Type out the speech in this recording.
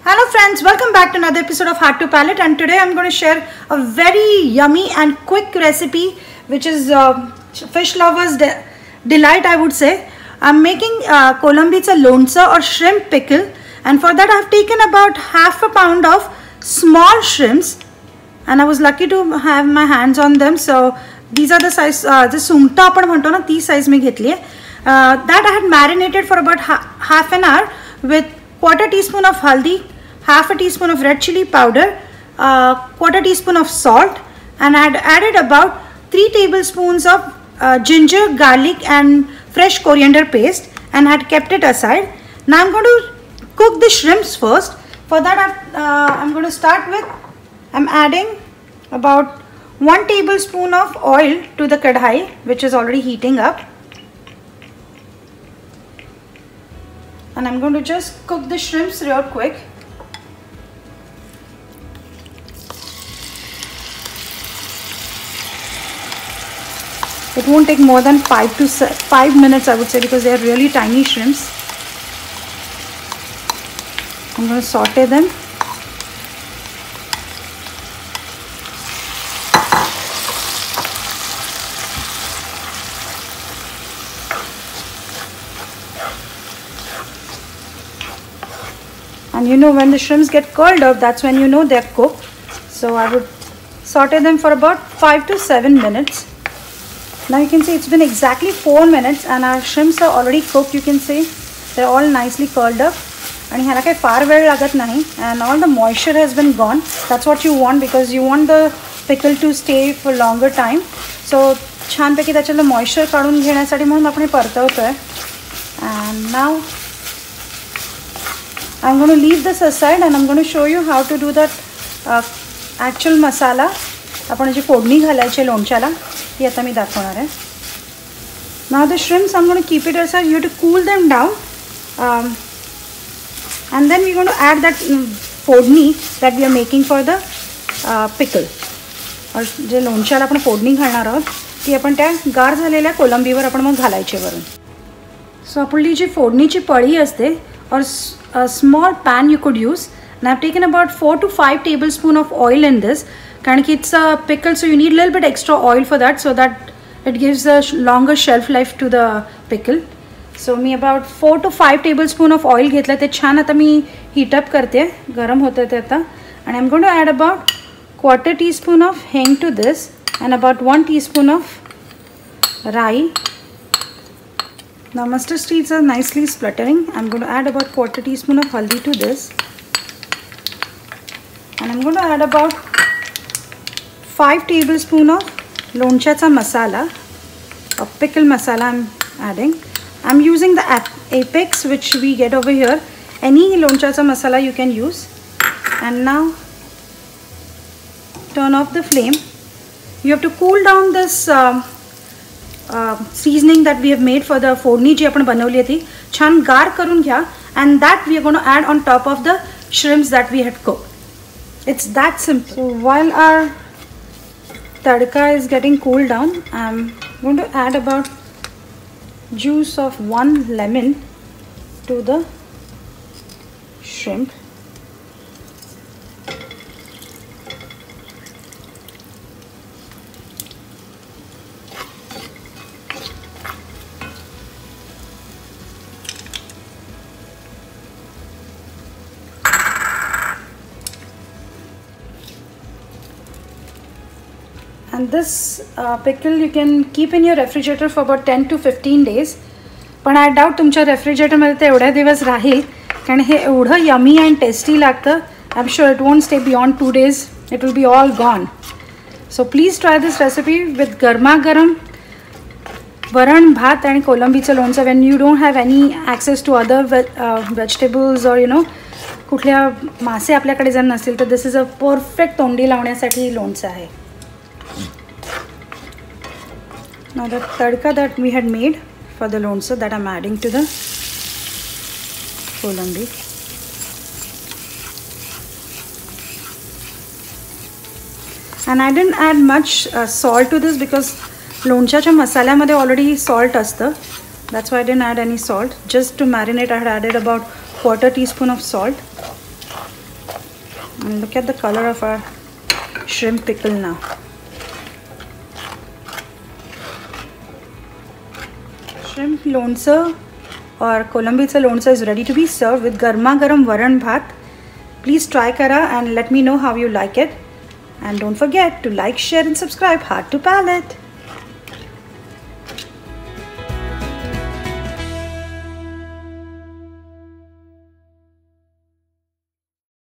Hello friends, welcome back to another episode of Heart to Palate, and today I'm going to share a very yummy and quick recipe which is fish lovers delight, I would say. I'm making Kolambicha lonsa or shrimp pickle, and for that I've taken about half a pound of small shrimps, and I was lucky to have my hands on them. So these are the size, the sumta आपण म्हणतो ना ती size में घेतली आहे. That I had marinated for about half an hour with quarter teaspoon of haldi, half a teaspoon of red chili powder, quarter teaspoon of salt, and I had added about 3 tablespoons of ginger, garlic and fresh coriander paste, and had kept it aside. Now I'm going to cook the shrimps first. For that I'm going to start with, I'm adding about 1 tablespoon of oil to the kadhai, which is already heating up. And I'm going to just cook the shrimps real quick. It won't take more than 5 minutes, I would say, because they are really tiny shrimps. I'm going to saute them. And you know, when the shrimps get curled up, that's when you know they're cooked. So I would saute them for about 5 to 7 minutes. Now you can see it's been exactly 4 minutes and our shrimps are already cooked. You can see they're all nicely curled up. And ह्याला काही फार वेळ लागत नाही. And all the moisture has been gone. That's what you want, because you want the pickle to stay for longer time. So छानपैकी त्याच्यातलं moisture काढून घेण्यासाठी म्हणून आपण हे परतवतोय. And now I'm going to leave this aside and I'm going to show you how to do that actual masala. आपण जी फोडणी घालायची लोणच्याला ती आता मी दाखवणार आहे. Now the shrimps, I'm going to keep it aside. You have to cool them down, and then we're going to add that फोडणी that we are making for the pickle. और जे लोणच्याला आपण फोडणी घालणार आहोत ती आपण त्या गार झालेल्या कोलंबीवर आपण मग घालायची वरून. सो आपली जी फोडणीची पळी असते, or a small pan you could use, and I've taken about 4 to 5 tablespoons of oil in this. Because it's a pickle, so you need a little bit extra oil for that, so that it gives a longer shelf life to the pickle. So me about 4 to 5 tablespoons of oil घेतला. ते छान आता मी heat up करते, गरम होते ते आता. And I'm going to add about quarter teaspoon of hing to this, and about 1 teaspoon of rai. Now mustard seeds are nicely spluttering. I'm going to add about quarter teaspoon of haldi to this, and I'm going to add about 5 tablespoons of lonchacha masala, or pickle masala I'm adding. I'm using the Apex, which we get over here. Any lonchacha masala you can use. And now turn off the flame. You have to cool down this seasoning that we have made for the फोडणी जी आपण बनवली होती. छान गार करून घ्या, and that we are going to add on top of the shrimps that we had cooked. It's that simple. So while our tadka is getting cooled down, I'm going to add about juice of 1 lemon to the shrimp. And this pickle you can keep in your refrigerator for about 10 to 15 days. पण I doubt तुमच्या रेफ्रिजरेटरमध्ये ते एवढ्या दिवस राहील, कारण हे एवढं yummy and tasty लागतं. I'm sure it won't stay beyond 2 days. It will be all gone. So please try this recipe with गरमागरम वरण भात आणि कोलंबीचं लोणचं. When you don't have any access to other vegetables, or you know, कुठल्या मासे आपल्याकडे जर नसतील, तर this is a perfect तोंडी लावण्यासाठी लोणचं आहे. Now the tadka that we had made for the lonsa, that I'm adding to the kolambi. And I didn't add much salt to this, because लोणच्याच्या मसाल्यामध्ये already salt असतं. That's why I didn't add any salt. Just to marinate, I had added about quarter teaspoon of salt. And look at the color of our shrimp pickle now. Shrimp lonsa or Kolambicha lonsa is ready to be served with garma garam varan bhat. Please try kara and let me know how you like it. And don't forget to like, share and subscribe Heart to Palate.